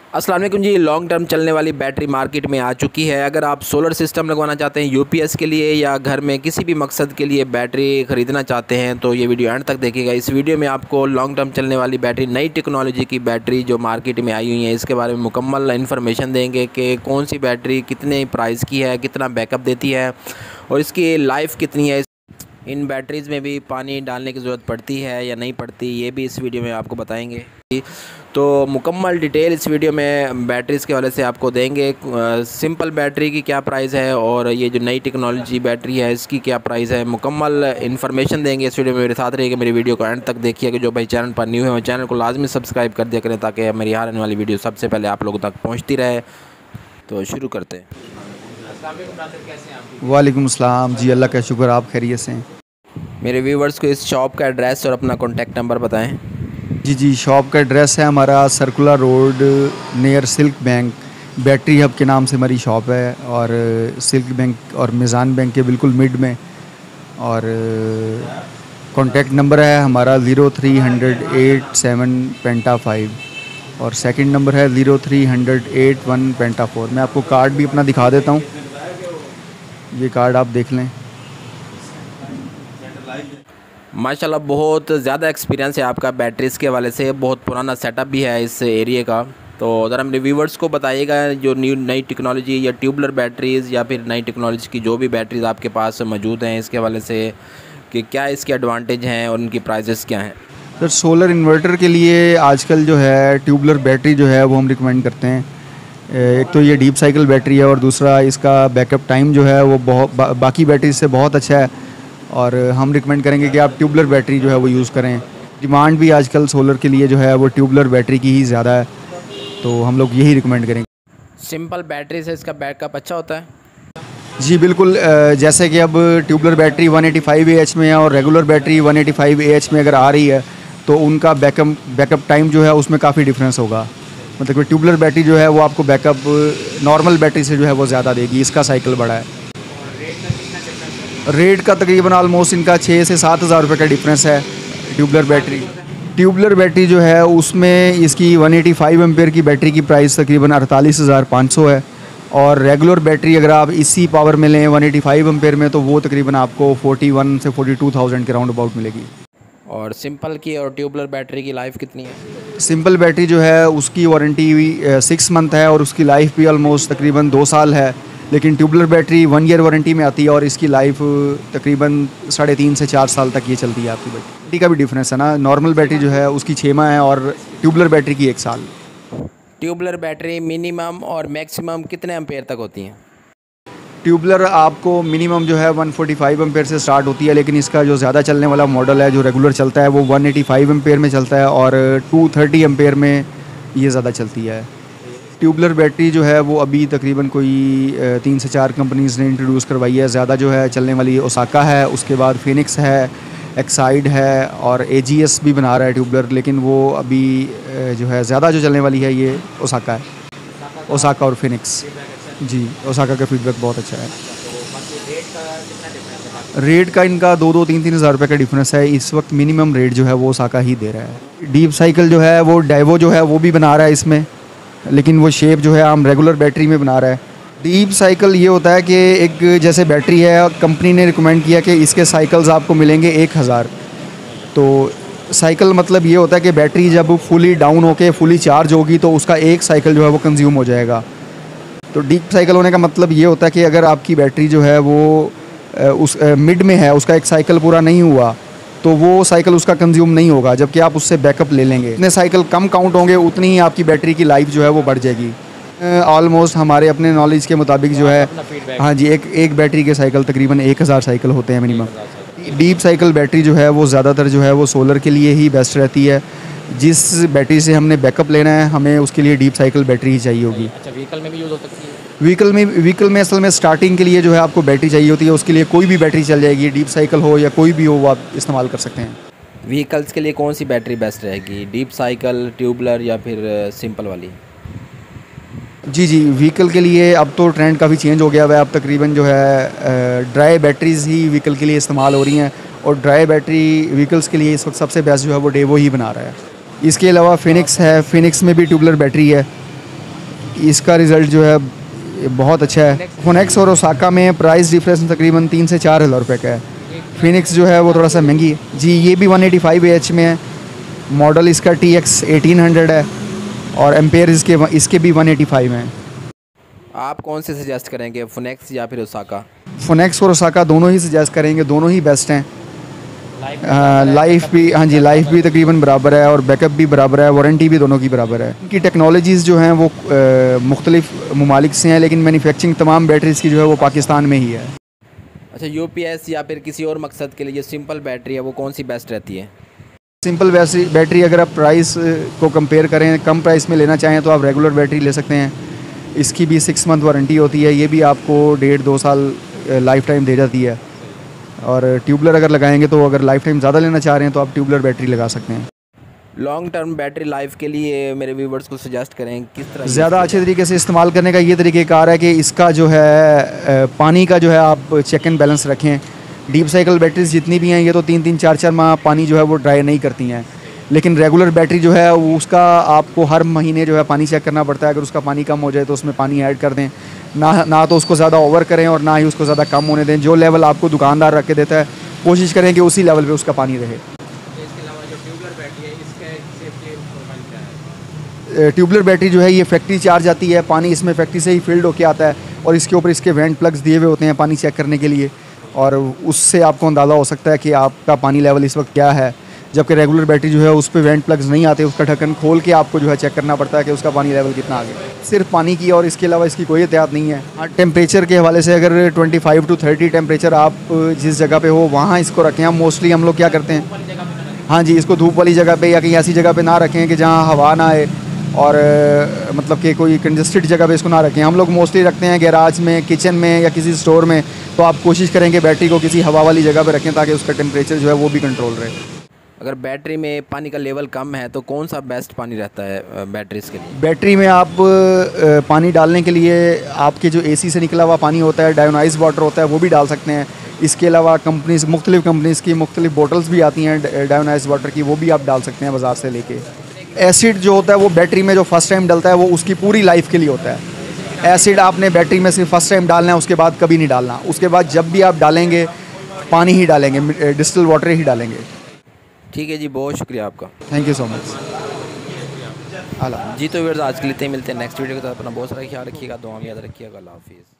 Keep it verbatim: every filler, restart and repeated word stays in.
अस्सलाम वालेकुम जी। Long term चलने वाली बैटरी मार्केट में आ चुकी है। अगर आप सोलर सिस्टम लगवाना चाहते हैं यूपीएस के लिए या घर में किसी भी मकसद के लिए बैटरी ख़रीदना चाहते हैं तो ये वीडियो एंड तक देखिएगा। इस वीडियो में आपको लॉन्ग टर्म चलने वाली बैटरी, नई टेक्नोलॉजी की बैटरी जो मार्केट में आई हुई है, इसके बारे में मुकम्मल इन्फॉर्मेशन देंगे कि कौन सी बैटरी कितने प्राइस की है, कितना बैकअप देती है और इसकी लाइफ कितनी है। इन बैटरीज़ में भी पानी डालने की ज़रूरत पड़ती है या नहीं पड़ती, ये भी इस वीडियो में आपको बताएंगे। तो मुकम्मल डिटेल इस वीडियो में बैटरीज़ के वाले से आपको देंगे। सिंपल बैटरी की क्या प्राइस है और ये जो नई टेक्नोलॉजी बैटरी है इसकी क्या प्राइस है, मुकम्मल इन्फॉर्मेशन देंगे इस वीडियो में। मेरे साथ रहिएगा, मेरी वीडियो को एंड तक देखिए कि जो भाई चैनल पर न्यू है वो चैनल को लाजमी सब्सक्राइब कर दिया करें ताकि मेरी हर आने वाली वीडियो सबसे पहले आप लोगों तक पहुँचती रहे। तो शुरू करते हैं। वालेकुम अस्सलाम जी, अल्लाह का शुक्र, आप खैरियत से हैं? मेरे व्यूवर्स को इस शॉप का एड्रेस और अपना कॉन्टैक्ट नंबर बताएं। जी जी, शॉप का एड्रेस है हमारा circular road near silk bank, battery hub के नाम से हमारी शॉप है और सिल्क बैंक और मिज़ान बैंक के बिल्कुल मिड में। और कॉन्टैक्ट नंबर है हमारा zero three hundred eight seven penta five और सेकंड नंबर है zero three hundred eight one penta four. मैं आपको कार्ड भी अपना दिखा देता हूँ, ये कार्ड आप देख लें। माशाल्लाह बहुत ज़्यादा एक्सपीरियंस है आपका बैटरीज़ के हवाले से, बहुत पुराना सेटअप भी है इस एरिया का। तो ज़रा मेरे व्यूवर्स को बताइएगा जो न्यू नई टेक्नोलॉजी या ट्यूबलर बैटरीज़ या फिर नई टेक्नोलॉजी की जो भी बैटरीज़ आपके पास मौजूद हैं इसके हवाले से कि क्या इसके एडवांटेज हैं और उनकी प्राइसेस क्या हैं। सर, सोलर इन्वर्टर के लिए आजकल जो है ट्यूबलर बैटरी जो है वो हम रिकमेंड करते हैं। एक तो ये डीप साइकिल बैटरी है और दूसरा इसका बैकअप टाइम जो है वो बहुत बा, बाकी बैटरी से बहुत अच्छा है और हम रिकमेंड करेंगे कि आप ट्यूबलर बैटरी जो है वो यूज़ करें। डिमांड भी आजकल सोलर के लिए जो है वो ट्यूबलर बैटरी की ही ज़्यादा है, तो हम लोग यही रिकमेंड करेंगे। सिंपल बैटरी से इसका बैकअप अच्छा होता है? जी बिल्कुल, जैसे कि अब tubular battery one eighty five A H में है और regular battery one eighty five A H में अगर आ रही है तो उनका बैकअप बैकअप टाइम जो है उसमें काफ़ी डिफरेंस होगा। मतलब कि ट्यूबलर बैटरी जो है वो आपको बैकअप नॉर्मल बैटरी से जो है वो ज़्यादा देगी, इसका साइकिल बड़ा है। रेट का तकरीबन आलमोस्ट इनका छः से सात हज़ार रुपये का डिफरेंस है। ट्यूबलर बैटरी ट्यूबलर बैटरी जो है उसमें इसकी वन एटी फाइव एम्पेयर की बैटरी की प्राइस तकरीबन अड़तालीस हज़ार पाँच सौ है और रेगुलर बैटरी अगर आप इसी पावर में लें वन एटी फाइव एम्पेयर में तो वो तकरीबन आपको फोर्टी वन से फोर्टी टू थाउजेंड के राउंड अबाउट मिलेगी। और सिंपल की और ट्यूबलर बैटरी की लाइफ कितनी है? सिंपल बैटरी जो है उसकी वारंटी सिक्स मंथ है और उसकी लाइफ भी ऑलमोस्ट तकरीबन दो साल है, लेकिन tubular battery one year warranty में आती है और इसकी लाइफ तकरीबन साढ़े तीन से चार साल तक ये चलती है। आपकी बैटरी का भी डिफरेंस है ना, नॉर्मल बैटरी जो है उसकी छः माह है और ट्यूबलर बैटरी की एक साल। ट्यूबलर बैटरी मिनिमम और मैक्सिमम कितने एम्पेयर तक होती हैं? ट्यूबलर आपको मिनिमम जो है वन फोर्टी फाइव एम्पेयर से स्टार्ट होती है, लेकिन इसका जो ज़्यादा चलने वाला मॉडल है जो रेगुलर चलता है वो वन एटी फाइव एम्पेयर में चलता है और टू थर्टी एम्पेयर में ये ज़्यादा चलती है। ट्यूबलर बैटरी जो है वो अभी तकरीबन कोई तीन से चार कंपनीज़ ने इंट्रोड्यूस करवाई है। ज़्यादा जो है चलने वाली ओसाका है, उसके बाद फिनिक्स है, एक्साइड है और एजीएस भी बना रहा है ट्यूबलर, लेकिन वो अभी जो है ज़्यादा जो चलने वाली है ये ओसाका है, ओसाका और फिनिक्स। जी, ओसाका का फीडबैक बहुत अच्छा है। रेट का इनका दो दो तीन तीन हज़ार रुपये का डिफरेंस है। इस वक्त मिनिमम रेट जो है वो ओसाका ही दे रहा है। डीप साइकिल जो है वो डाइवो जो है वो भी बना रहा है इसमें, लेकिन वो शेप जो है हम रेगुलर बैटरी में बना रहा है। डीप साइकिल ये होता है कि एक जैसे बैटरी है, कंपनी ने रिकमेंड किया कि इसके साइकिल्स आपको मिलेंगे एक हज़ार। तो साइकिल मतलब ये होता है कि बैटरी जब फुली डाउन होके फुली चार्ज होगी तो उसका एक साइकिल जो है वो कंज्यूम हो जाएगा। तो डीप साइकिल होने का मतलब ये होता है कि अगर आपकी बैटरी जो है वो उस मिड में है, उसका एक साइकिल पूरा नहीं हुआ तो वो साइकिल उसका कंज्यूम नहीं होगा, जबकि आप उससे बैकअप ले लेंगे। जितने साइकिल कम काउंट होंगे उतनी ही आपकी बैटरी की लाइफ जो है वो बढ़ जाएगी। ऑलमोस्ट हमारे अपने नॉलेज के मुताबिक जो है, हाँ जी, एक एक बैटरी के साइकिल तकरीबन एक हज़ार साइकिल होते हैं मिनिमम। डीप साइकिल बैटरी जो है वो ज़्यादातर जो है वो सोलर के लिए ही बेस्ट रहती है। जिस बैटरी से हमने बैकअप लेना है हमें उसके लिए डीप साइकिल बैटरी ही चाहिए होगी। अच्छा, व्हीकल में भी यूज़ हो सकती है? व्हीकल में व्हीकल में असल में स्टार्टिंग के लिए जो है आपको बैटरी चाहिए होती है, उसके लिए कोई भी बैटरी चल जाएगी, डीप साइकिल हो या कोई भी हो वो आप इस्तेमाल कर सकते हैं। व्हीकल्स के लिए कौन सी बैटरी बेस्ट रहेगी, डीप साइकिल, ट्यूबलर या फिर सिंपल वाली? जी जी, व्हीकल के लिए अब तो ट्रेंड काफ़ी चेंज हो गया है। अब तकरीबन जो है ड्राई बैटरीज़ ही व्हीकल के लिए इस्तेमाल हो रही हैं और ड्राई बैटरी व्हीकल्स के लिए इस वक्त सबसे बेस्ट जो है वो डेवो ही बना रहा है। इसके अलावा फिनिक्स है, फिनिक्स में भी ट्यूबलर बैटरी है इसका रिज़ल्ट जो है बहुत अच्छा है। फोनेक्स और ओसाका में प्राइस डिफरेंस तकरीबन तीन से चार हज़ार रुपये का है। फिनिक्स जो है वो थोड़ा सा महंगी है जी। ये भी one eighty five A H में है। मॉडल इसका टी एक्स एटीन हंड्रेड है और एम्पेयर इसके इसके भी वन एटी फाइव हैं। आप कौन से सजेस्ट करेंगे, फोनेक्स या फिर ओसाका? फोनेक्स और ओसाका दोनों ही सजेस्ट करेंगे, दोनों ही बेस्ट हैं। लाइफ भी, हाँ जी, लाइफ भी तकरीबन बराबर है और बैकअप भी बराबर है, वारंटी भी दोनों की बराबर है। इनकी टेक्नोलॉजीज़ जो हैं वो मुख्तलिफ ममालिक से हैं, लेकिन मैन्युफैक्चरिंग तमाम बैटरीज़ की जो है वो पाकिस्तान में ही है। अच्छा, यूपीएस या फिर किसी और मकसद के लिए जो सिंपल बैटरी है वो कौन सी बेस्ट रहती है? सिंपल बैटरी बैटरी अगर आप प्राइस को कंपेयर करें, कम प्राइस में लेना चाहें तो आप रेगुलर बैटरी ले सकते हैं। इसकी भी सिक्स मंथ वारंटी होती है, ये भी आपको डेढ़ दो साल लाइफ टाइम दे जाती है। और ट्यूबलर अगर लगाएंगे तो अगर लाइफ टाइम ज़्यादा लेना चाह रहे हैं तो आप ट्यूबलर बैटरी लगा सकते हैं। लॉन्ग टर्म बैटरी लाइफ के लिए मेरे व्यूवर्स को सजेस्ट करें किस तरह ज़्यादा अच्छे तरीके से इस्तेमाल करने का ये तरीक़ेकार है कि इसका जो है पानी का जो है आप चेक एंड बैलेंस रखें। डीप साइकिल बैटरीज जितनी भी हैं ये तो तीन तीन चार चार माह पानी जो है वो ड्राई नहीं करती हैं, लेकिन रेगुलर बैटरी जो है उसका आपको हर महीने जो है पानी चेक करना पड़ता है। अगर उसका पानी कम हो जाए तो उसमें पानी ऐड कर दें, ना ना तो उसको ज़्यादा ओवर करें और ना ही उसको ज़्यादा कम होने दें। जो लेवल आपको दुकानदार रख के देता है कोशिश करें कि उसी लेवल पे उसका पानी रहे। इसके अलावा जो ट्यूबलर बैटरी है इसका सेफ्टी प्रोफाइल क्या है? ट्यूबलर बैटरी जो है ये फैक्ट्री चार्ज आती है, पानी इसमें फैक्ट्री से ही फील्ड होके आता है और इसके ऊपर इसके वेंट प्लग्स दिए हुए होते हैं पानी चेक करने के लिए, और उससे आपको अंदाज़ा हो सकता है कि आपका पानी लेवल इस वक्त क्या है। जबकि रेगुलर बैटरी जो है उस पर वेंट प्लग्स नहीं आते, उसका ढक्कन खोल के आपको जो है चेक करना पड़ता है कि उसका पानी लेवल कितना आ गया। सिर्फ पानी की और इसके अलावा इसकी कोई एहतियात नहीं है। हाँ, टेम्परेचर के हवाले से अगर twenty five to thirty temperature आप जिस जगह पे हो वहाँ इसको रखें। हम मोस्टली हम लोग क्या करते हैं, हाँ जी, इसको धूप वाली जगह पे या कहीं ऐसी जगह पे ना रखें कि जहाँ हवा ना आए और मतलब कि कोई कंजस्टेड जगह पे इसको ना रखें। हम लोग मोस्टली रखते हैं गैराज में, किचन में या किसी स्टोर में। तो आप कोशिश करेंगे बैटरी को किसी हवा वाली जगह पे रखें ताकि उसका टेम्परेचर जो है वो भी कंट्रोल रहे। अगर बैटरी में पानी का लेवल कम है तो कौन सा बेस्ट पानी रहता है बैटरीज़ के लिए? बैटरी में आप पानी डालने के लिए आपके जो एसी से निकला हुआ पानी होता है, डायोनाइज वाटर होता है, वो भी डाल सकते हैं। इसके अलावा कंपनीज मुख्तलिफ कंपनीज़ की मुख्तलिफ बोटल्स भी आती हैं डायोनाइज वाटर की, वो भी आप डाल सकते हैं बाज़ार से लेके। एसिड जो होता है वो बैटरी में जो फर्स्ट टाइम डलता है वो उसकी पूरी लाइफ के लिए होता है। एसिड आपने बैटरी में सिर्फ फर्स्ट टाइम डालना है, उसके बाद कभी नहीं डालना। उसके बाद जब भी आप डालेंगे पानी ही डालेंगे, डिस्टिल वाटर ही डालेंगे। ठीक है जी, बहुत शुक्रिया आपका। Thank you so much. जी तो व्यूअर्स आज के लिए इतने मिलते हैं नेक्स्ट वीडियो के साथ। अपना बहुत सारा ख्याल रखिएगा, दुआ में याद रखिएगा। अल्लाह हाफिज़।